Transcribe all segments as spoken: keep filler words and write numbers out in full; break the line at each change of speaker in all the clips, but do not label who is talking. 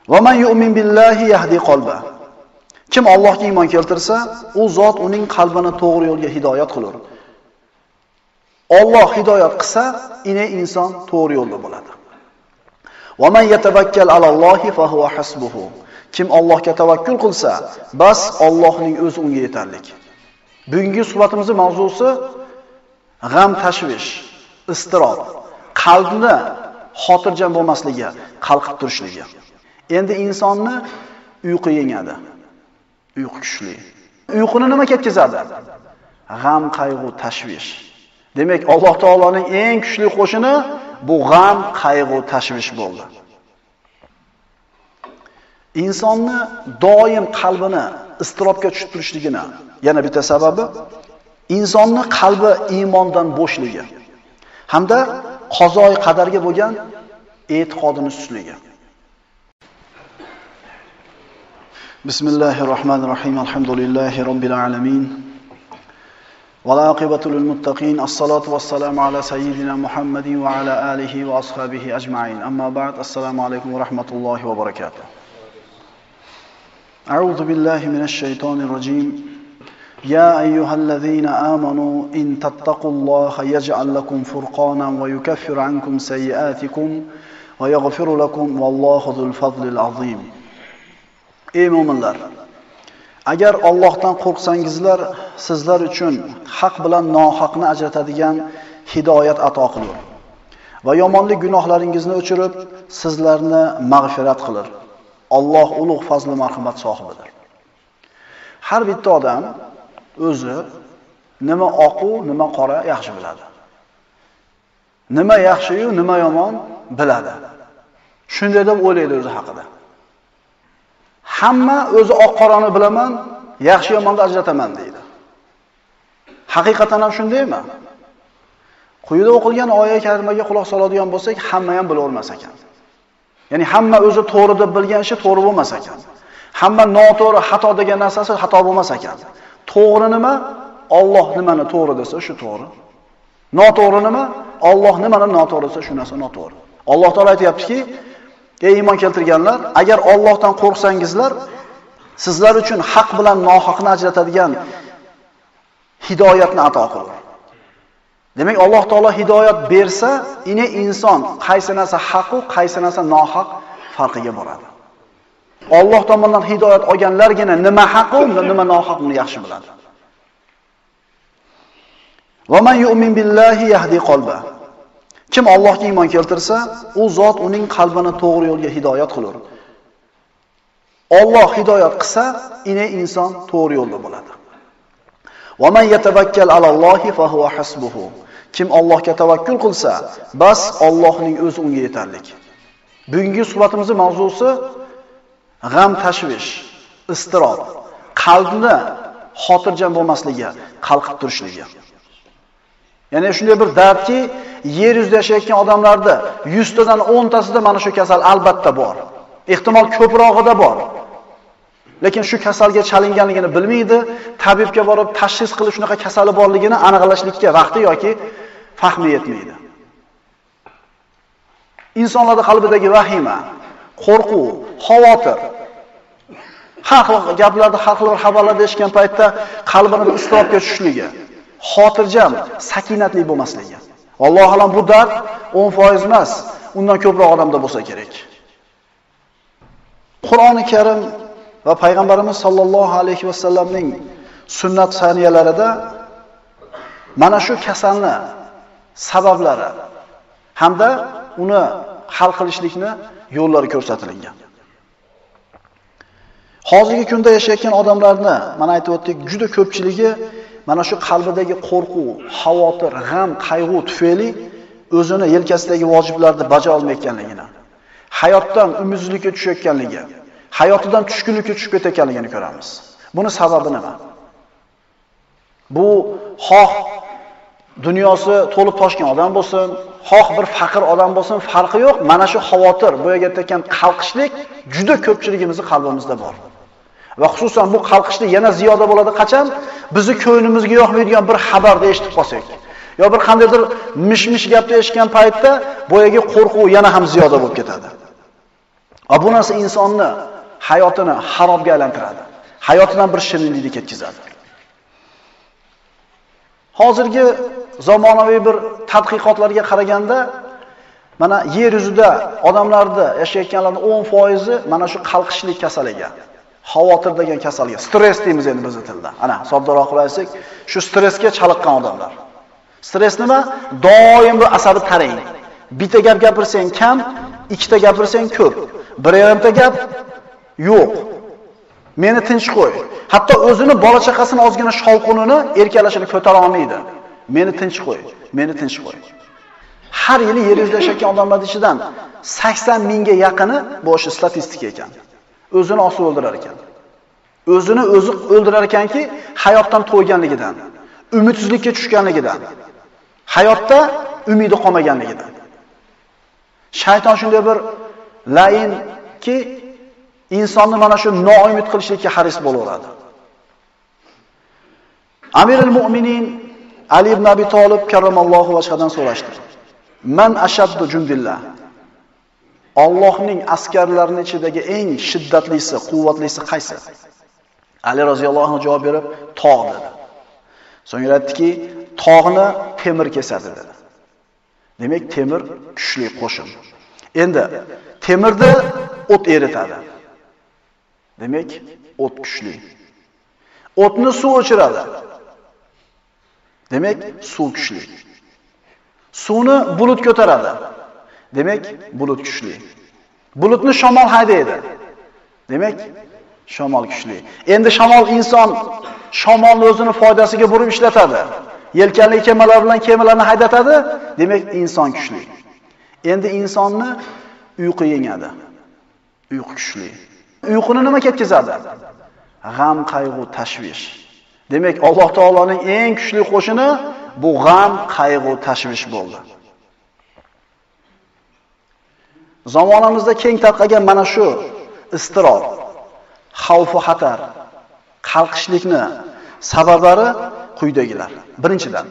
Va man yu'min billahi yahdi qalba. Kim Allohga iymon keltirsa, u zot uning qalbini to'g'ri yo'lga hidoyat qiladi. Alloh hidoyat qilsa, ine inson to'g'ri yo'lda bo'ladi. Va man yatawakkal alallohi fa huwa hasbuhu. Kim Allohga tavakkul qilsa, bas Allohning o'zi unga yetarlik. Bugungi suhbatimizning mavzusi g'am, tashvish, iztirob, qalbni xotirjam bo'lmasligi, qalqib turishligi. Endi insonni uyqu yengadi. Uyqu kuchli. Uyquni nima ketkazadi? G'am, qayg'u, tashvish. Demak, Alloh taoloning eng kuchli qo'shini bu g'am, qayg'u, tashvish bo'ldi. Insonni doim qalbini iztirobga tushib turishligini yana bitta sababi insonni qalbi iymondan bo'shligi hamda qazoi qadarga bo'lgan e'tiqodini sustligi. Bismillahirrohmanirrohim. Alhamdulillahi robbil alamin. Val aqibatu lil muttaqin. Assalatu vassalamu ala sayyidina Muhammadin va ala alihi va ashabihi ajma'in. Amma ba'd. Assalomu alaykum va rahmatullohi va barakatuh. أعوذ بالله من الشيطان الرجيم يا أيها الذين آمنوا إن تتقوا الله يجعل لكم فرقانا ويكفر عنكم سيئاتكم ويغفر لكم والله ذو الفضل العظيم. Ey mu'minlar, agar Allohdan qo'rqsangizlar, sizlar uchun haq bilan nohaqni ajratadigan hidoyat ato qilar va yomonlik gunohlaringizni o'chirib, sizlarni mag'firat qilar. Alloh ulug' fazl va marhamat sohibidir. Har bitta odam o'zi nima oqu, nima qora yaxshi biladi. Nima yaxshi-yu, nima yomon biladi. Shunday deb o'ylaydi o'zi haqida. Hamma o'zi oq-qorani bilaman, yaxshi yomonni ajrataman deydi. Haqiqatan ham shundaymi? Quyida o'qilgan oyat karimaga quloq soladigan bo'lsak, hamma ham bilavermas ekan. Ya'ni hamma o'zi to'g'ri deb bilgan ishi to'g'ri bo'lmas ekan. Hamma noto'g'ri, xato degan narsasi xato bo'lmas ekan. To'g'ri nima? Alloh nimani to'g'ri desa, shu to'g'ri. Noto'g'ri nima? Alloh nimani noto'g'ri desa, shu narsa noto'g'ri. Alloh taolo aytayaptiki, ey iymon keltirganlar, agar Allohdan qo'rqsangizlar, sizlar uchun haq bilan nohaqni ajratadigan hidoyatni ato qilar. Demak, Alloh taolo hidoyat bersa, ine inson qaysi narsa haq va qaysi narsa nohaq farqiga boradi. Alloh tomonidan hidoyat olganlargina nima haq va nima nohaqni yaxshi biladi. Va man yu'min billahi yahdi qalba. Kim Allohga iymon keltirsa, u zot uning qalbini to'g'ri yo'lga hidoyat qilar. Alloh hidoyat qilsa, ine inson to'g'ri yo'lda bo'ladi. Va man yatawakkal alallohi fa huwa hasbuhu. Kim Allohga tavakkul qilsa, bas Allohning o'zi unga yetarlik. Bugungi suhbatimizning mavzusi g'am, tashvish, iztirob, qalbni xotirjam bo'lmasligi, qalqib turishligi. Ya'ni shunday bir dardki, yer yuzida yashayotgan odamlarda yuz tadan o'n tasida mana shu kasal albatta bor. Ehtimol ko'prog'ida bor. Lekin shu kasalga chalinganligini bilmaydi, tabibga borib tashxis qilib shunaqa kasali borligini aniqlashlikka vaqti yoki fahmi yetmaydi. Insonlarning qalbidagi vahima, qo'rquv, xavotir, har xil gaplarni, har xil xabarlarni eshitgan paytda qalbini iztirobga tushishligi, xotirjam, sakinatli bo'lmasligi. Alloh alam bu dard o'n foiz emas, undan ko'proq odamda bo'lsa kerak. Qur'oni Karim va payg'ambarimiz sollallohu alayhi vasallamning sunnat saniyalarida mana shu kasalni sabablari hamda uni hal qilishlikni yo'llari ko'rsatilgan. Hozirgi kunda yashayotgan odamlarni, mana aytib o'tdik, juda ko'pchiligi mana shu qalbidagi qo'rquv, xavotir, g'am, qayg'u tufayli o'zini yelkasidagi vojiblarni baja olmayotganligini, hayotdan umidsizlikka tushayotganligi, hayotidan tushkunlikka tushib ketayotganligini ko'ramiz. Buni sababi nima? Bu xoh dunyosi to'lib toshgan odam bo'lsin, xoh bir faqir odam bo'lsin, farqi yo'q. Mana shu xavotir, bu yerga aytgan qalqishlik juda ko'pchiligimizning qalbimizda bor. Va xususan bu qalqishlik yana ziyoda bo'ladi qachon bizni ko'nglimizga yoqmaydigan bir xabarni eshitib qolsak, yo bir qandaydir mish-mish gapni eshitgan paytda bu yerga qo'rquv yana ham ziyoda bo'lib ketadi. Va bu narsa insonni hayotini harobga aylantiradi. Hayotidan bir shirinlikni ketkazadi. Hozirgi zamonaviy bir tadqiqotlarga qaraganda, mana yer yuzida odamlarda yashayotganlarning o'n foizi mana shu qalqishlik kasaliga, xavotir degan kasalga, stress deymiz endi biz tilda. Ana, soddaroq qilib aytsak, shu stressga chaliqqan odamlar. Stress nima? Doim bir asabi tarang. Bitta gap gapirsang kam, ikkita gapirsang ko'p. Bir yarimta gap yo'q. Meni tinch qo'y. Hatto o'zini bola chaqasini ozgina shovqinini, erkalashini ko'tara olmaydi. Meni tinch qo'y, meni tinch qo'y. Har yili yer yuzida yashayotgan odamlar ichidan sakson mingga yaqini bu o'sha statistika ekan. O'zini osib o'ldirar ekan. O'zini o'zi o'ldirar ekanki, hayotdan to'yganligidan, umidsizlikka tushganligidan, hayotda umidi qolmaganligidan. Shayton shunday bir la'inki insonni mana shu noumid qilishlikka haris bo'laveradi. Amirul Mu'minin Ali ibn Abi Talib karramallohu vajhadan so'rashdi. Man ashaddu jundillah. Allohning askarlarining ichidagi eng shiddatlisi, quvvatlisi qaysi? Ali roziyallohu anhu javob berib, tog' dedi. So'ngra aytdiki, tog'ni temir kesadi dedi. Demak, temir kuchli qo'shin. Endi temirda o't eritadi. Demak, o't kuchli. O'tni suv o'chiradi. Demak, suv kuchli. Suvni bulut ko'taradi. Demak, bulut kuchli. Bulutni shamol haydaydi. Demak, shamol kuchli. Endi shamol inson shamolni o'zini foydasiga burib ishlatadi. Yelkanli kemalar bilan kemalarni haydatadi. Demak, inson kuchli. Endi insonni uyqu yengadi. Uyqu kuchli. Uyquni nima ketkazadi? G'am, qayg'u, tashvish. Demak, Alloh taoloning eng kuchli qo'shini bu g'am, qayg'u, tashvish bo'ldi. Zamonamizda keng tarqagan mana shu iztirob, xavf va xatar, qalqishlikni sabablari quyidagilar. Birinchidan,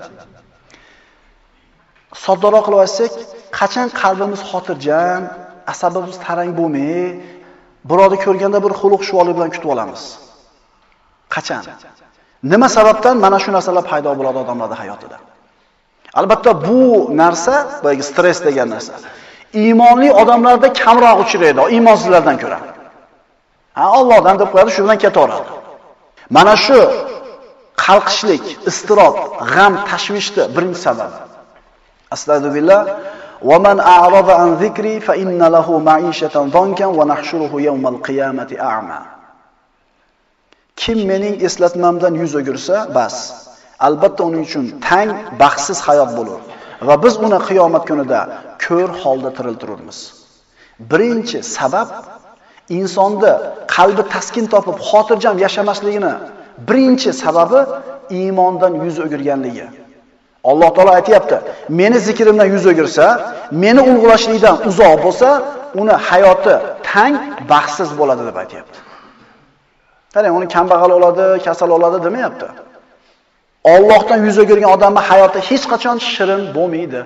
soddaroq qilib aytsak, qachon qalbimiz xotirjam, asabimiz tarang bo'lmay, birovni ko'rganda bir xuluq shuvoli bilan kutib olamiz. Qachon? Nima sababdan mana shu narsalar paydo bo'ladi odamlarning hayotida? Albatta bu narsa, boyagi stress degan narsa, iymonli odamlarda kamroq uchraydi, iymonsizlardan ko'ra. Ha, Allohdan deb qo'yadi, shu bilan ketaveradi. Mana shu qalqishlik, iztirob, g'am, tashvishni birinchi sababi. Astagfirullah. Va man a'rada an zikri fa inna lahu ma'ishatan dhankan va nahshuruhu yawmal qiyamati a'ma. Kim mening eslatmamdan yuz o'girsa, bas, albatta uning uchun tang, baxtsiz hayot bo'lur va biz uni qiyomat kunida ko'r holda tiriltiramiz. Birinchi sabab insonda qalbi taskin topib, xotirjam yashamasligini birinchi sababi iymondan yuz o'girganligi. Alloh taolo aytayapti, meni zikrimdan yuz o'girsa, meni ulug'lashlikdan uzoq bo'lsa, uni hayoti tang, baxtsiz bo'ladi deb aytayapti. Qarang, uni kambag'al bo'ladi, kasal bo'ladi demayapti. Allohdan yuz o'girgan odamning hayoti hech qachon shirin bo'lmaydi.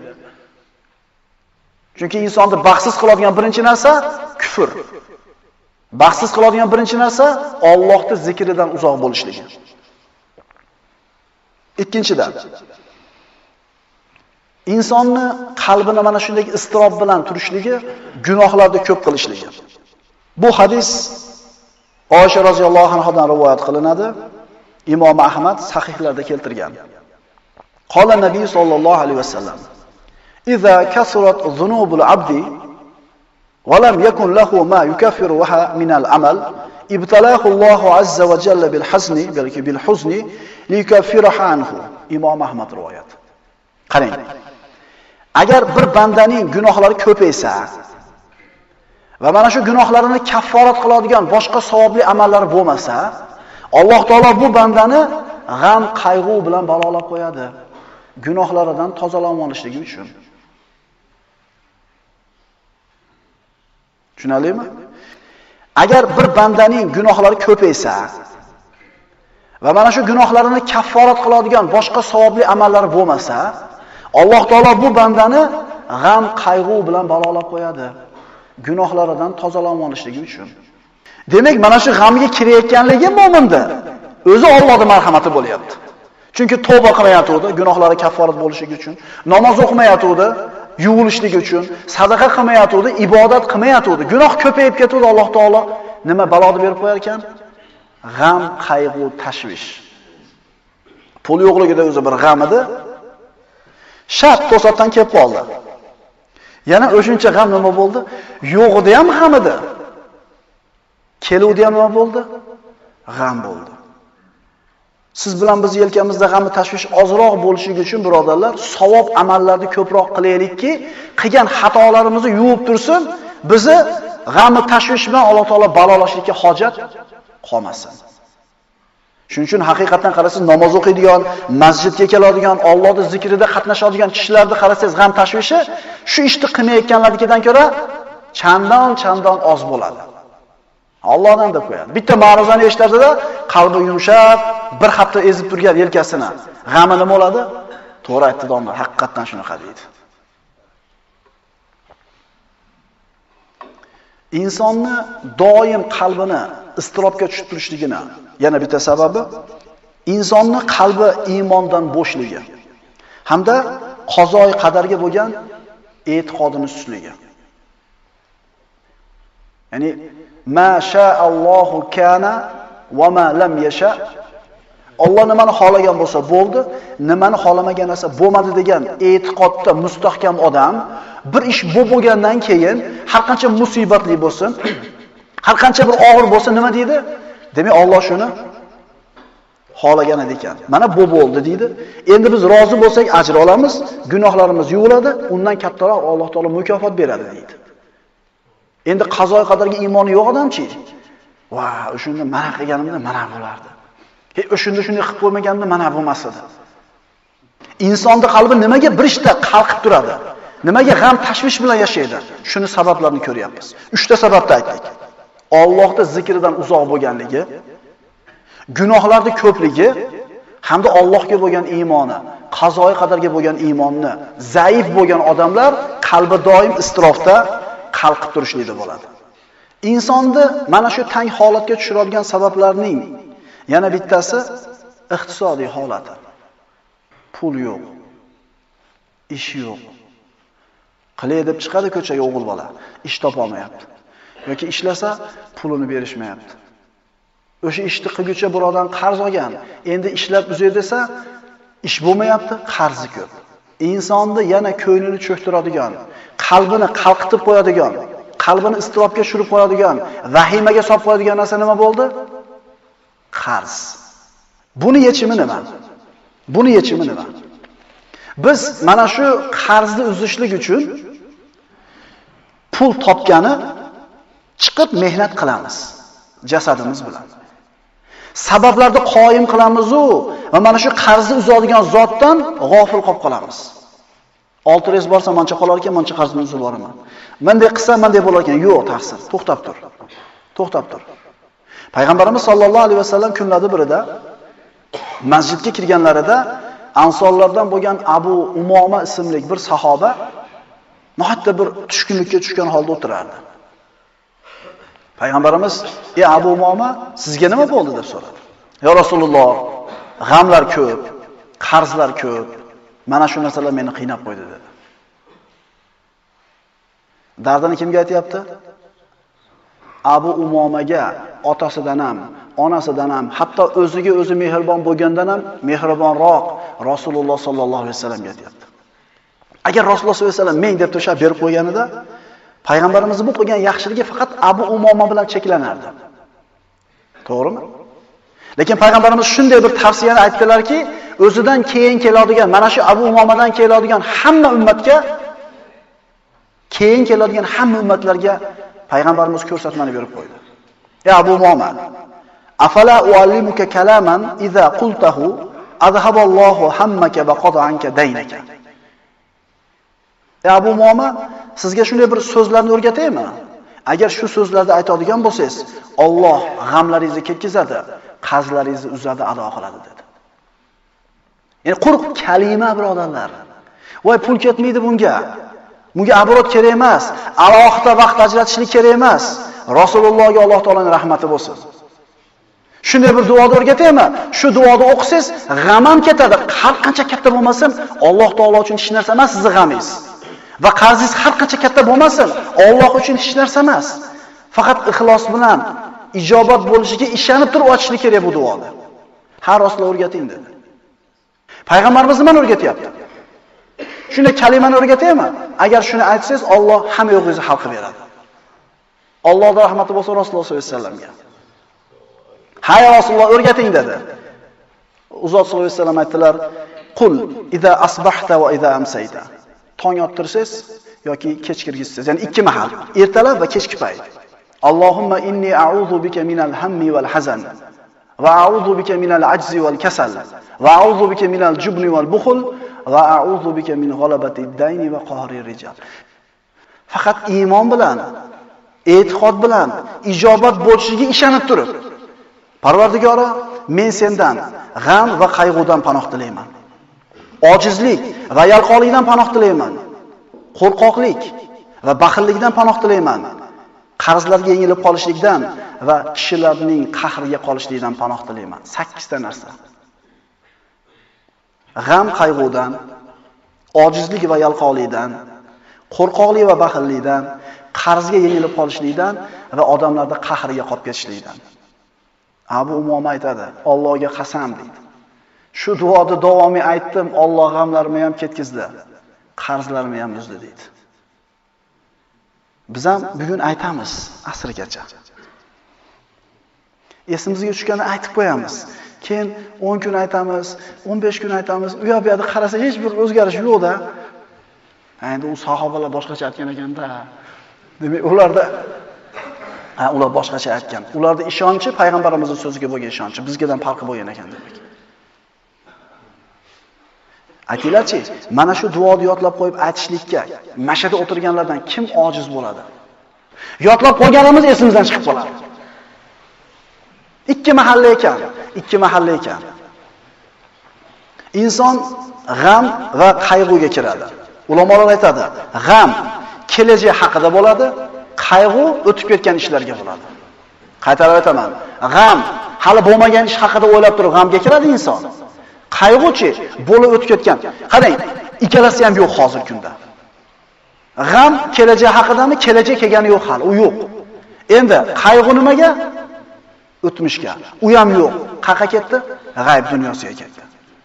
Chunki insonni baxtsiz qiladigan birinchi narsa kufr. Baxtsiz qiladigan birinchi narsa Allohning zikridan uzoq bo'lishligi. Ikkinchidan, insonni qalbini mana shunday iztirob bilan turishligi, gunohlarni ko'p qilishligi. Bu hadis Oysha roziyallohu anhodan rivoyat qilinadi. Imom Ahmad sahihlarda keltirgan. Qala Nabiy sallallohu alayhi vasallam: "Iza kasurat zunubul abdi va lam yakun lahu ma yukaffiruha min al-amal, ibtalahu Allohu azza va jalla bil hazni, balki bil huzni liyukaffiraha anhu." Imom Ahmad rivoyat. Qarang. Agar bir bandaning gunohlari ko'paysa va mana shu gunohlarini kafforat qiladigan boshqa savobli amallar bo'lmasa, Alloh taolo bu bandani g'am, qayg'u bilan balolab qo'yadi, gunohlaridan tozalanib olishligi uchun. Tushunarlimi? Agar bir bandaning gunohlari ko'paysa va mana shu gunohlarini kafforat qiladigan boshqa savobli amallar bo'lmasa, Alloh taolo bu bandani g'am, qayg'u bilan balolab qo'yadi, gunohlaridan tozalanib olishligi uchun. Demak, mana shu g'amga kirayotganligi mo'minda o'zi Allohning marhamati bo'lyapti. Chunki tavba qilmayotgandi, gunohlari kafforat bo'lishligi uchun, namoz o'qimayotgandi, yuvilishligi uchun, sadaqa qilmayotgandi, ibodat qilmayotgandi. Gunoh ko'payib ketdi, Alloh taolo nima baloni berib qo'yar ekan? G'am, qayg'u, tashvish. Pul yo'qligida o'zi bir g'am edi. Shart to'satdan kelib qoldi. Yana o'shuncha g'am nima bo'ldi? Yo'g'ida ham g'am edi. Keluvdi ham nima bo'ldi? G'am bo'ldi. Siz bilan biz yelkamizda g'am tashvish ozroq bo'lishligi uchun birodarlar, savob amallarni ko'proq qilaylikki, qilgan xatolarimizni yuvib tursin, bizni g'am tashvish bilan Alloh taolo balolashlikka hojat qolmasin. Shuning uchun haqiqatan qarasangiz, namoz o'qiydigan, masjidga keladigan, Allohning zikrida qatnashadigan kishilarni qarasangiz, g'am tashvishi shu ishni qilmayotganlarnikidan ko'ra chandon-chandon oz bo'ladi. Allohdan deb qo'yadi. Bitta ma'ruzani eshitadida, qalbi yumshab, bir hafta ezib turgan yelkasini, g'ami nima bo'ladi? To'g'ri aytdi domlar, haqiqatan shunaqa deydi. Insonni doim qalbini iztirobga tushib turishligini yana bitta sababi insonni qalbi iymondan bo'shligi hamda qazoi qadarga bo'lgan e'tiqodini sustligi. Ya'ni ma sha'allohu kana va ma lam yasha. Alloh nimani xohlagan bo'lsa bo'ldi, nimani xohlamagan narsa bo'lmadi degan e'tiqodda mustahkam odam bir ish bo'lib bo'lgandan keyin har qancha musibatli bo'lsin, har qancha bir og'ir bo'lsa nima deydi? Demak, Alloh shuni xohlagan ekan. Mana bu bo'ldi deydi. Endi biz rozi bo'lsak ajr olamiz, gunohlarimiz yuviladi, undan kattaroq Alloh taolo mukofot beradi deydi. Endi qazo qadarga iymoni yo'q odamchi? Va, o'shunda mana qilganimda mana bo'lardi. He, o'shunda shunday qilib qo'ymaganimda mana bo'lmas edi. Insonning qalbi nimaga bir ishda qalqib turadi? Nimaga g'am tashvish bilan yashaydi? Shuni sabablarini ko'ryapmiz. uchta sababni aytdik. Allohning zikridan uzoq bo'lganligi, gunohlarning ko'pligi hamda Allohga bo'lgan iymoni, qazoyi qadarga bo'lgan iymonni zaif bo'lgan odamlar qalbi doim istirofda qalqib turishlikda bo'ladi. Insonni mana shu tang holatga tushiradigan sabablarning yana bittasi iqtisodiy holati. Pul yo'q, ish yo'q. Qilay deb chiqadi ko'chaga o'g'il bola, ish topa olmayapti. Yoki ishlasa pulini berishmayapti. O'sha ishni qilguncha birodan qarz olgan, endi ishlab uzay desa, ish bo'lmayapti, qarzi ko'p. Insonni yana ko'nglini cho'ktiradigan, qalbini qalqitib qo'yadigan, qalbini istirobga tushirib qo'yadigan, vahimaga solib qo'yadigan narsa nima bo'ldi? Qarz. Buni yechimi nima? Buni yechimi nima? Biz mana shu qarzni uzishlik uchun pul topgani chiqib mehnat qilamiz jasadimiz bilan. Sabablarni qoyim qilamiz-u va mana shu qarzni uzadigan zotdan g'ofil qolib qolamiz. olti res borsa mancha qolar ekan, mancha qarzimni uzib boraman. Menday qilsa, menday bo'lar ekan. Yo'q, taqsir. To'xtab tur. To'xtab tur. Payg'ambarimiz sollallohu alayhi vasallam kunlarda birida masjidga kirganlarida Ansorlardan bo'lgan Abu Umoma ismli bir sahoba nohatta bir tushkunlikka tushgan holda o'tirardi. Payg'ambarimiz: "Ey Abu Umoma, sizga nima bo'ldi?" deb so'radi. "Ya Rasululloh, g'amlar ko'p, qarzlar ko'p. Mana shu narsalar meni qiynab qo'ydi" dedi. Dardini kimga aytayapti? Abu Umomaga, otasidan ham, onasidan ham, hatto o'ziga o'zi mehribon bo'lgandan ham mehribonroq Rasululloh sollallohu alayhi vasallamga aytayapti. Agar Rasululloh sollallohu alayhi vasallam men deb to'shab berib qo'yganida, payg'ambarimiz bu qilgan yaxshiligi faqat Abu Umoma bilan cheklanardi. To'g'rimi? Lekin payg'ambarimiz shunday bir tavsiyani aytdilarki, o'zidan keyin keladigan, mana shu Abu Umomadan keladigan hamma ummatga, keyin keladigan hamma ummatlarga payg'ambarimiz ko'rsatmani berib qo'ydi. Ya Abu Umoma, afala uallimuka kalaman idza qultahu adhaballohu hammaka va qada anka daynaka. Ya Abu Umoma, sizga shunday bir so'zlarni o'rgataymi? Agar shu so'zlarni aytadigan bo'lsangiz, Alloh g'amlaringizni ketkizadi, qarzlaringizni uzadi, ado qiladi dedi. Ya'ni quruq kalima birodarlar. Voy pul ketmaydi bunga. Bunga abrot kerak emas, alohida vaqt ajratishlik kerak emas. Rasulullohga Alloh taolaning rahmati bo'lsin. Shunday bir duoni o'rgataymi? Shu duoni o'qisangiz, g'am ham ketadi. Har qancha katta bo'lmasin, Alloh taolo uchun hech narsa emas sizning g'amingiz. Va qarzingiz har qancha katta bo'lmasin, Alloh uchun hech narsa emas. Faqat ixlos bilan ijobat bo'lishiga ishonib turib ochishlik kerak bu duoni. Har rostla o'rgating dedi. Payg'ambarimiz nimani o'rgatyapti? Shunday kalimani o'rgataymi? Agar shuni aytsangiz, Alloh hamma yo'g'ingizni hal qilib beradi. Allohning rahmati bo'lsin Rasululloh sollallohu alayhi vasallamga. Hay Rasululloh o'rgating dedi. Uzot sollallohu alayhi vasallam aytdilar: "Qul idza asbahta va idza amsayta." Tong ottirsangiz yoki kech kirgizsangiz, ya'ni ikki mahal, ertalab va kechki payt. Allohumma inni a'udhu bika minal hammi wal hazan va a'udhu bika minal ajzi wal kasal va a'udhu bika minal jubni wal bukhl va a'udhu bika min ghalabati ad-dayni va qahri rijal. Faqat iymon bilan, e'tiqod bilan ijobat bo'lishiga ishonib turib, Parvardigoro, men sendan g'am va qayg'udan panoh tilayman. Ojizlik va yalqonlikdan panoh tilayman. Qo'rqoqlik va baxillikdan panoh tilayman. Qarzlarga yengilib qolishlikdan va kishilarning qahriga qolishlikdan panoh tilayman. sakkiz ta narsa. G'am qayg'udan, ojizlik va yalqonlikdan, qo'rqoqlik va baxillikdan, qarzga yengilib qolishlikdan va odamlarda qahriga qolib ketishlikdan. Abu Umoma aytadi, Allohga qasam deydi. Shu duoni davomiy aytdim, Alloh g'amlarimni ham ketkizdi, qarzlarimni ham uzdi deydi. Biz ham bugun aytamiz asrgacha. Esimizga tushganda aytib qo'yamiz. Keyin o'n kun aytamiz, o'n besh kun aytamiz. U yoq bu yerda qarasa hech bir o'zgarish yo'q-da. Endi u sahobalar boshqacha aytgan ekan-da. Demak, ularda ha, ular boshqacha aytgan. Ularda ishonchi payg'ambarimizning so'ziga bo'lgan ishonchi bizgadan farqi bo'lgan ekan demak. Aytinglarchi, mana shu duoni yodlab qo'yib aytishlikka mashada o'tirganlardan kim ojiz bo'ladi? Yodlab qo'yganimiz esimizdan chiqib qoladi. Ikki mahalla ekan, ikki mahalla ekan. Inson g'am va qayg'uga kiradi. Ulamolar aytadi, g'am kelajak haqida bo'ladi, qayg'u o'tib ketgan ishlarga bo'ladi. Qaytarib aytaman, g'am hali bo'lmagan ish haqida o'ylab turib g'amga kiradi inson. Qayg'uchi bo'lib o'tib ketgan. Qarang, ikkalasi ham yo'q hozir kunda. G'am kelajak haqidami? Kelajak kelgani yo'q hali, u yo'q. Endi qayg'u nimaga? O'tmishga. U ham yo'q. Qaqa ketdi? G'ayb dunyosiga ketdi.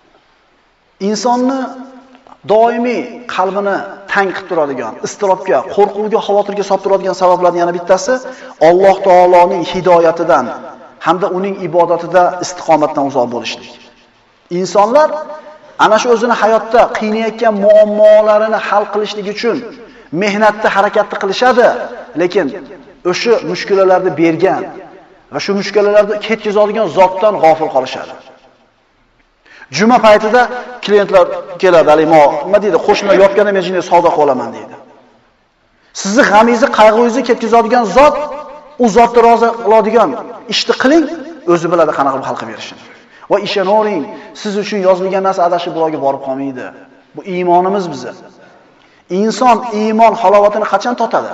Insonni doimiy qalbini tang qilib turadigan, istirobga, qo'rquvga, xavotirga solib turadigan sabablarning yana bittasi Alloh taoloning hidoyatidan hamda uning ibodatida istiqomatdan uzoq bo'lishlik. Insonlar ana shu o'zini hayotda qiynayotgan muammolarini hal qilishlik uchun mehnatda, harakatni qilishadi, lekin o'sha mushkulalarni bergan va shu mushkulalarni ketkazadigan zotdan g'ofil qolishadi. Juma paytida klientlar keladi, "Alimo, nima deydi? Qo'shnilar yotganda men jinni savdo qilaman" deydi. Sizni g'amingizni, qayg'ungizni ketkazadigan zot, u zotni rozi qiladigan ishni qiling, o'zi biladi qanaqa qilib hal qilib berishini. Va ishonaring, siz uchun yozilgan narsa adashib birovga borib qolmaydi. Bu iymonimiz bizi. Inson iymon halovatini qachon totadi?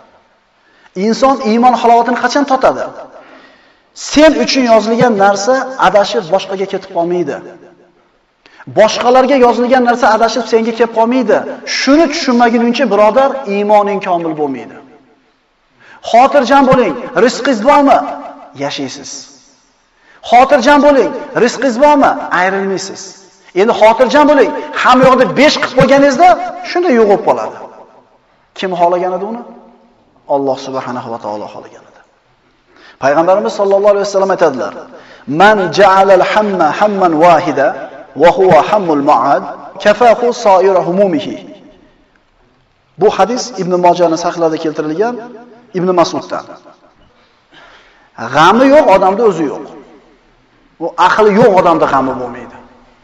Inson iymon halovatini qachon totadi? Sen uchun yozilgan narsa adashib boshqaga ketib qolmaydi. Boshqalarga yozilgan narsa adashib senga kelib qolmaydi. Shuni tushunmaguningcha, birodar, iymoning komil bo'lmaydi. Xotirjam bo'ling, rizqingiz bormi? Yashaysiz. Xotirjam bo'ling, rizqingiz bormi? Ayrilmaysiz. Endi xotirjam bo'ling, hamma yoqda besh qilib qo'yganingizda shunda yo'qib qoladi. Kim xohlagan edi uni? Alloh subhanahu va taolo xohlagan edi. Payg'ambarimiz sollallohu alayhi vasallam aytadilar: "Man ja'alal hamma hamman wahida va huwa hammul ma'ad, kafahu sa'ira humumihi." Bu hadis Ibn Mojahning sahihlarida keltirilgan, Ibn Mas'uddan. G'ami yo'q odamda o'zi yo'q. Bu aqli yo'q odamda g'ami bo'lmaydi.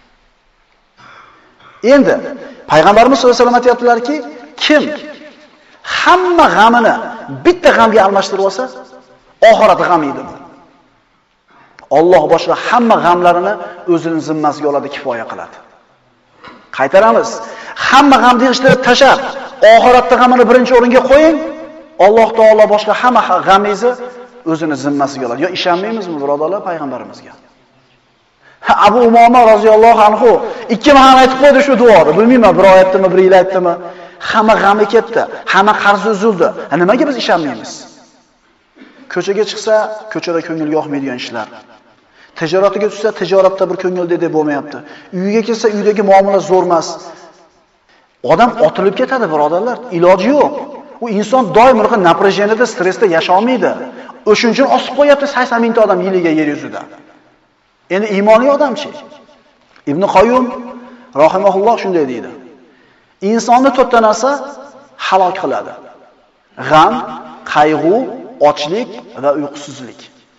Endi payg'ambarimiz sollallohu alayhi vasallam aytayaptilarki, kim hamma g'amini bitta g'amga almashtirib olsa, oxirat g'amiydi. Alloh boshqa hamma g'amlarini o'zining zimmasiga oladi, kifoya qiladi. Qaytaramiz. Hamma g'amni yig'ishtirib tashab, oxiratda g'amini birinchi o'ringa qo'ying. Alloh taolo boshqa hamma g'amingizni o'zini zimmasiga oladi. Yo ishonmaymizmi birodarlar payg'ambarimizga? Abu Umoma roziyallohu anhu ikki marta aytib qo'ydi shu duoni. Bilmayman, bir oyatdimi, bir yil aytdimi? Hamma g'ami ketdi, hamma qarzi uzildi. Nimaga biz ishonmaymiz? Ko'chaga chiqsa, ko'chada ko'ngil yo'qmaydigan ishlar. Tijoratiga tushsa, tijoratda bir ko'ngildek bo'lmayapti. Uyiga kelsa, uydagi muomala zo'rmas. Odam otilib ketadi, birodarlar. Iloji yo'q. U inson doim bunaqa naprejенияda, stressda yasholmaydi. O'shuning uchun osib qo'yapti sakson mingta odam yiliga yer yuzida. Endi iymonli odamchi? Ibn Qoyyum rahimahulloh shunday deydi. Insonni to'rtta narsa halok qiladi. G'am, qayg'u, ochlik va uyqusizlik.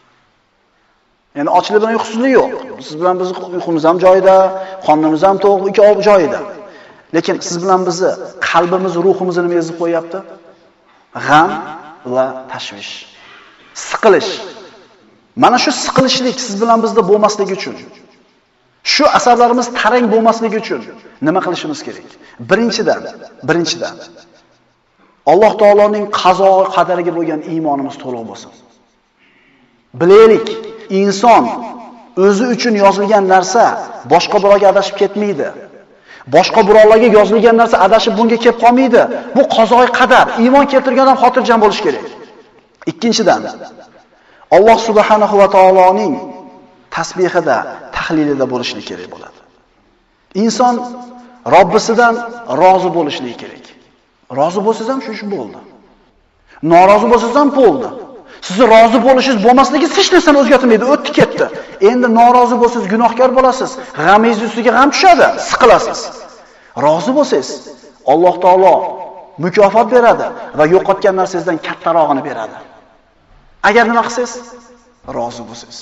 Endi ochlik bilan uyqusizlik yo'q. Siz bilan biz uyqumiz ham joyida, qonimiz ham to'q, ikki joyida. Lekin siz bilan bizni qalbimiz, ruhimizni nima ezib qo'yapti? G'am va tashvish. Siqilish. Mana shu siqilishlik siz bilan bizda bo'lmasligi uchun, shu asablarimiz tarang bo'lmasligi uchun nima qilishimiz kerak? Birinchidan, birinchidan Alloh taoloning qazo va qadariga bo'lgan iymonimiz to'liq bo'lsin. Bilaylik, inson o'zi uchun yozilgan narsa boshqa birovga adashib ketmaydi. Boshqa birovlarga yozilgan narsa adashib bunga kelib qolmaydi. Bu qazoy qadar. Iymon keltirgan odam xotirjam bo'lish kerak. Ikkinchidan, Alloh subhanahu va taoloning tasbihida, tahlilida bo'lishlik kerak bo'ladi. Inson Robbisidan rozi bo'lishligi kerak. Rozi bo'lsangiz ham shu bo'ldi. Norozi bo'lsangiz ham bo'ldi. Sizni rozi bo'lishingiz bo'lmasligi hech narsani o'zgartirmaydi, o'tdi ketdi. Endi norozi bo'lsangiz gunohkor bo'lasiz, g'amingiz ustiga g'am tushadi, siqilasiz. Rozi bo'lsangiz, Alloh taolo mukofot beradi va yo'qotgan narsangizdan kattarog'ini beradi. Agar nima qilsangiz, rozi bo'lsangiz.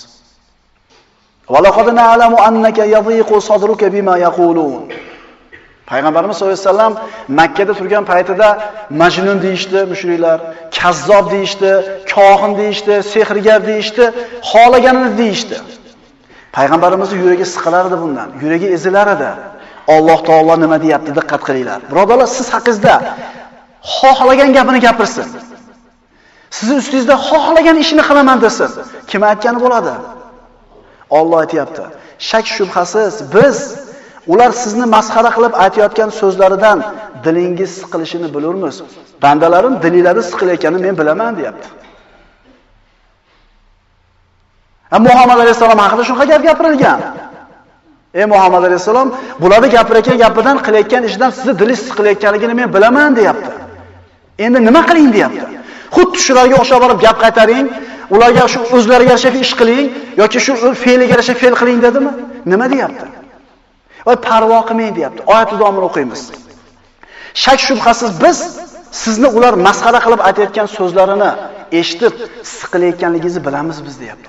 Va laqad na'lamu annaka yadhiqu sadruka bima yaqulun. Payg'ambarimiz sollallohu alayhi vasallam Makka da turgan paytida majnun deyishdi mushriklar, kazzob deyishdi, kohin deyishdi, sehrgar deyishdi, xolaganini deyishdi. Payg'ambarimizning yuragi siqilardi bundan, yuragi ezilar edi. Alloh taolo nima deyapti, diqqat qilinglar. Birodarlar, siz haqingizda xohlagan gapini gapirsin. Sizni ustingizda xohlagan ishini qilaman desin. Kim aytgani bo'ladi? Alloh aytayapti. Shak shubhasiz biz ular sizni masxara qilib aytayotgan so'zlaridan dilingiz siqilishini bilurmiz. Bandalarim dililari siqilayotganini men bilaman, deyapti. Muhammad alayhisalom haqida shunaqa gap gapirilgan. Ey Muhammad alayhisalom, bularni gapirayotgan gapidan, qilayotgan ishidan sizni dilingiz siqilayotganligini men bilaman, deyapti. Endi nima qiling, deyapti. Xuddi shularga o'xshab borib gap qaytaring, ularga shu o'zlariga yarasha ish qiling yoki shu fe'liga yarasha fe'l qiling dedimi? Nima deyapti? Voy parvo qilmang, deyapti. Oyat davomini o'qiymiz. Shak shubhasiz biz sizni ular masxara qilib aytayotgan so'zlarini eshitib siqilayotganligingizni bilamiz biz, deyapti.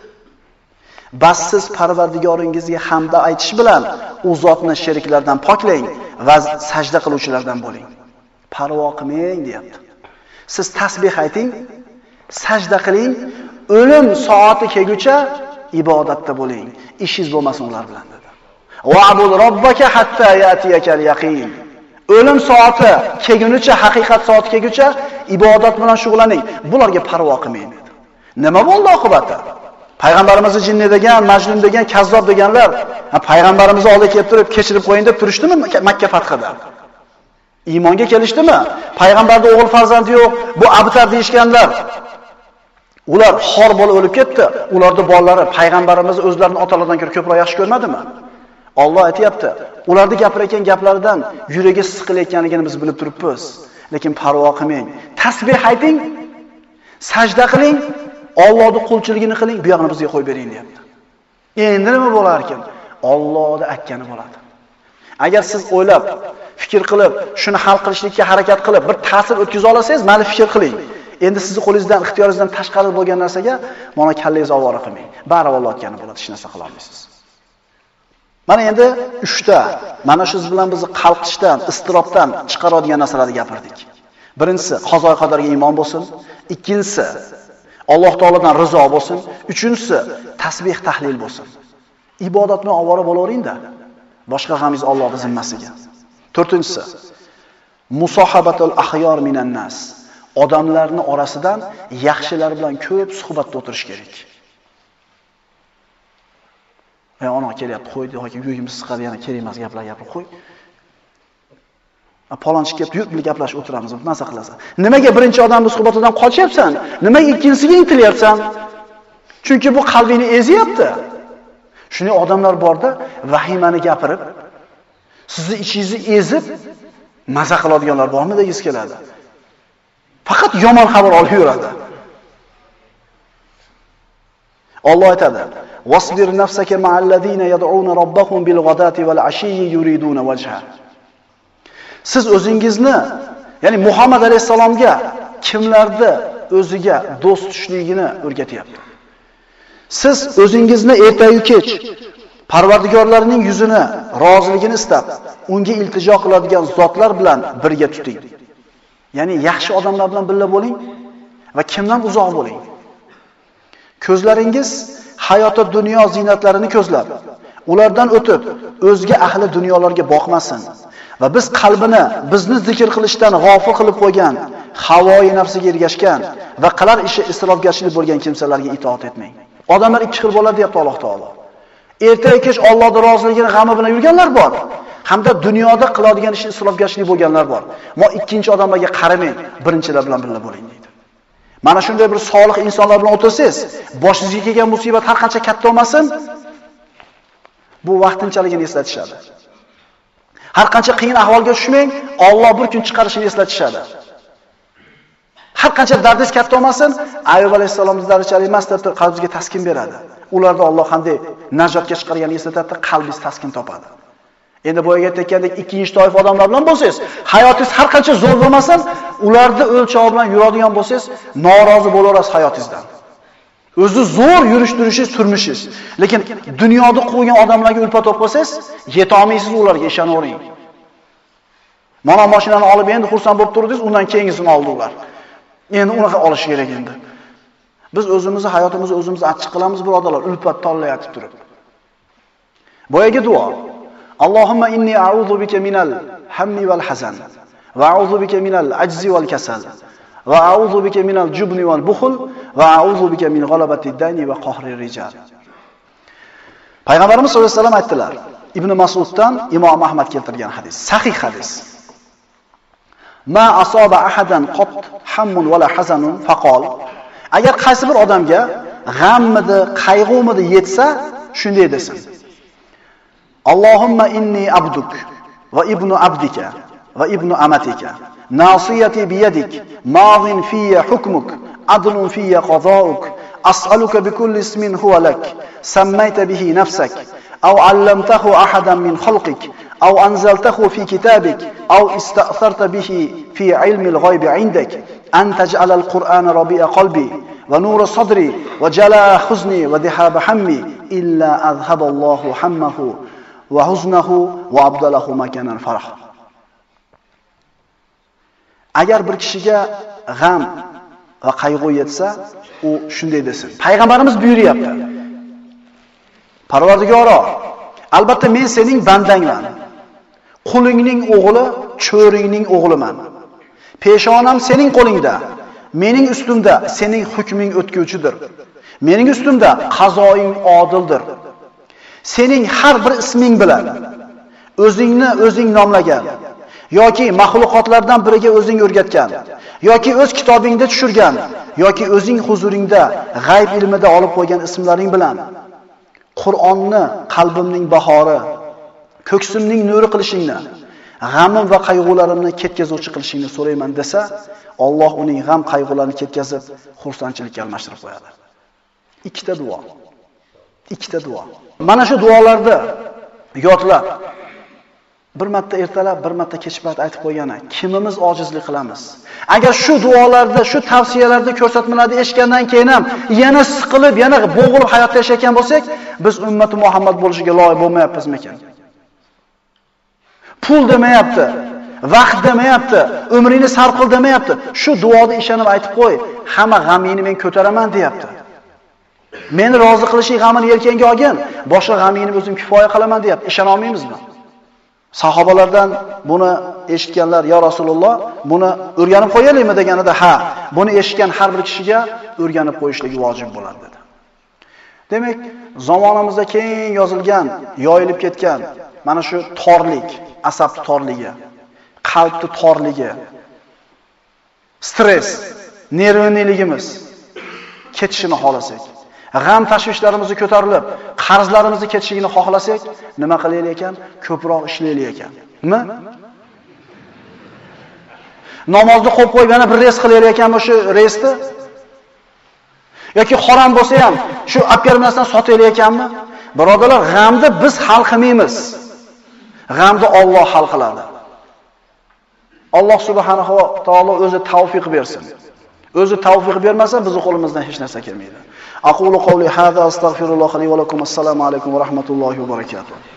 Bas siz Parvardigoringizga hamda aytish bilan u zotni sheriklardan poklang va sajda qiluvchilardan bo'ling. Parvo qilmang, deyapti. Siz tasbih ayting, sajda qiling, o'lim soati kelguncha ibodatda bo'ling. Ishingiz bo'lmasin ular bilan, dedi. Wa'bud robbaka hatta yatiyakal yaqin. O'lim soati kelgunicha, haqiqat soati kelguncha ibodat bilan shug'ullaning. Bularga parvo qilmang, dedi. Nima bo'ldi oqibati? Payg'ambarimizni jinni degan, majnun degan, kazzob deganlar payg'ambarimizni oldiga kelib turib, kechirib qo'ying deb turishdimi Makka fathida? Iymonga kelishdimi? Payg'ambarning o'g'il farzandi yo'q, bu abtar deyishganlar. Ular xor bo'lib o'lib ketdi. Ularning bolalari payg'ambarimizni o'zlarining otalaridan ko'ra ko'proq yaxshi ko'rmadimi? Alloh aytayapti, ularning gapirayotgan gaplaridan yuragi siqilayotganligini biz bilib turibmiz. Lekin parvo qilmang. Tasbih ayting, sajda qiling, Allohning qulchiligini qiling, bu yoqni bizga qo'yib bering, deyapti. Endi nima bo'lar ekan? Allohning aytgani bo'ladi. Agar siz o'ylab, fikr qilib, shuni hal qilishlikka harakat qilib, bir ta'sir o'tkaza olasangiz, mayli fikr qiling. Endi sizni qo'lingizdan, ixtiyoringizdan tashqari bo'lgan narsaga mana kallangizni ovora qilmang. Bari Alloh aytgani bo'ladi, hech narsa qila olmaysiz. Mana endi uchta, mana shu siz bilan bizni qalqishdan, istirobdan chiqaradigan narsalarni gapirdik. Birinchisi, qazo qadariga iymon bo'lsin. Ikkinchisi, Alloh taolodan rizo bo'lsin. Uchinchisi, tasbih tahlil bo'lsin. Ibodat bilan ovora bo'laveringda. Boshqa g'amingiz Allohning zimmasiga. To'rtinchisi, Musohabatul ahyor minan nas. Odamlarning orasidan yaxshilar bilan ko'p suhbatda o'tirish kerak. Ey ona kelyapti, qo'y, yoki yugimiz siqadi, yana kerak emas gaplar gapirib qo'y. Palonchi kelib, yuk bir gaplashib o'tiramiz, maza qilasan. Nimaga birinchi odamning suhbatidan qochyapsan? Nimaga ikkinchisiga intilyapsan? Chunki bu qalbingni ezyapti. Shuni odamlar borda vahimani gapirib, sizni ichingizni ezib maza qiladiganlar bormi degiz keladi. Faqat yomon xabar olib yuradi. Alloh aytadi: "Wasbir nafsaka ma'alladina yad'una robbahum bil ghadati wal ashiyyi yuriduna wajha." Siz o'zingizni, ya'ni Muhammad alayhisalomga kimlarda o'ziga do'st tutishligini o'rgatyapti. Siz o'zingizni ertayu kech Parvardigorlarning yuzini, roziligini istab, unga iltijo qiladigan zotlar bilan birga tuting. Ya'ni yaxshi odamlar bilan birga bo'ling va kimdan uzoq bo'ling. Ko'zlaringiz hayoti dunyo zinatlarini ko'zlab, ulardan o'tib, o'zga ahli dunyolarga boqmasin. Va biz qalbini bizni zikr qilishdan g'ofil qilib qo'ygan, havoyi nafsiga ergashgan va qilar ishi isrofgarchilik bo'lgan kimsalarga itoat etmang. Odamlar ikki xil bo'ladi deyapti Alloh taolo. Ertaga kech Allohning roziligini g'ami bilan yurganlar bor, hamda dunyoda qiladigan ishi isrofgarchilik bo'lganlar bor. Mo ikkinchi odamlarga qaramang, birinchilar bilan birga bo'ling deydi. Mana shunday bir solih insonlar bilan o'tirsangiz, boshingizga kelgan musibat har qancha katta bo'lmasin, bu vaqtinchaligini eslatishadi. Har qancha qiyin ahvolga tushmang, Alloh bir kun chiqarishini eslatishadi. Har qancha dardingiz katta bo'lmasin, Ayyub alayhisolamning darajalik emas deb qalbingizga taskin beradi. Ularda Alloh qanday najotga chiqarganini eslatadi, qalbingiz taskin topadi. Endi boyaga aytgandek ikkinchi toifa odamlar bilan bo'lsangiz, hayotingiz har qancha zo'r bo'lmasin, ularda o'lchov bilan yuradigan bo'lsangiz, norozi bo'laverasiz hayotingizdan. O'zi zo'r yurish-turishingiz, turmushingiz. Lekin dunyoda qo'ygan odamlarga ulpat olib bo'lsangiz, yeta olmaysiz ularga, ishonavering. Mana mashinani olib endi xursand bo'lib turdingiz, undan keyingisini oldi ular. Endi unaqa olish kerak endi. Biz o'zimizni hayotimizni o'zimiz achchiq qilamiz, birodarlar, ulpat tanlayatib turib. Boyaga duo. Allohumma inni a'udhu bika minal hammi wal hazan va a'udhu bika minal ajzi wal kasal va a'udhu bika minal jubni wal bukhl va a'udhu bika min ghalabati ad-dayni va qahri rijal. Payg'ambarimiz sollallohu alayhi vasallam aytdilar. Ibn Mas'uddan Imom Ahmad keltirgan hadis, sahih hadis. Ma asaba ahadan qat hammun wala hazanun faqal. Agar qaysi bir odamga g'ammidi, qayg'umidi yetsa, shunday desin. Allohumma inni abduk va ibnu abdika va ibnu amatika. Nasiyati biyadik, madin fiyya hukmuk, adlun fiyya qada'uk. As'aluka bikulli ismin huwa lak, sammayta bihi nafsak, aw 'allamtahu ahadan min khalqik, aw anzaltahu fi kitabik, aw ista'tharta bihi fi 'ilmi al-ghayb 'indak, an taj'ala al-Qur'ana rabi'a qalbi wa nura sadri wa jala'a huzni wa dhahaba hammi illa adhhaba Allahu hammahu va huznahu va abdalahu makanan farah. Agar bir kishiga g'am va qayg'u yetsa, u shunday desin. Payg'ambarimiz buyuryapti. Parvardigoro, albatta men sening bandangman. Qulingning o'g'li, cho'ringning o'g'liman. Peshonam sening qo'lingda, mening ustimda sening hukming o'tkuvchidir. Mening ustimda qazoing odildir. Sening har bir isming bilan o'zingni o'zing nomlagan yoki mahluqotlardan biriga o'zing o'rgatgan yoki o'z kitobingda tushirgan yoki o'zing huzuringda g'ayb ilmida olib qo'ygan ismlaring bilan Qur'onni qalbimning bahori, ko'ksimning nuri qilishingni, g'amim va qayg'ularimni ketkazuvchi qilishingni so'rayman desa, Alloh uning g'am qayg'ularini ketkazib, xursandchilikka almashtirib qo'yadi. Ikkita duo. Ikkita duo. Mana shu duolarda yodlab, bir marta ertalab, bir marta kech payt aytib qo'ygani, kimimiz ojizlik qilamiz. Agar shu duolarda, shu tavsiyalarda ko'rsatmalarni eshitgandan keyin ham yana siqilib, yana bo'g'ilib hayotda yashayotgan bo'lsak, biz ummati Muhammad bo'lishiga loyiq bo'lmayapmizmi ekan? Pul demayapti, vaqt demayapti, umringni sarf qil demayapti. Shu duoda ishonib aytib qo'y, hamma g'amingni men ko'taraman deyapti. Meni rozi qilishing g'amini yelkangga olgin, boshqa g'amingni o'zim kifoya qilaman deyapti. Ishona olmaymizmi? Sahobalardan buni eshitganlar, "Ya Rasululloh, buni o'rganib qo'yaylikmi?" deganida, "Ha, buni eshitgan har bir kishiga o'rganib qo'yishligi vojib bo'ladi" dedi. Demak, zamonimizda keng yozilgan, yoyilib ketgan mana shu torlik, asab torligi, qalbning torligi, stress, nervniligimiz ketishini xohlasak, g'am tashvishlarimizni ko'tarilib, qarzlarimizni ketishligini xohlasak, nima qilaylik ekan? Ko'proq ishlaylik ekan. Nima? Namozni qo'yib qo'yib yana bir reys qilaylik ekanmi shu reysni? Yoki harom bo'lsa ham shu olib kelmasdan sotaylik ekanmi? Birodalar, g'amni biz hal qilmaymiz. G'amni Alloh hal qiladi. Alloh subhanahu va taolo o'zi tavfiq bersin. O'zi tavfiq bermasa, bizning qo'limizdan hech narsa kelmaydi. Aqulu qawli hadha astagfirulloh li va lakum. Assalomu alaykum va rahmatullohi va barakatuh.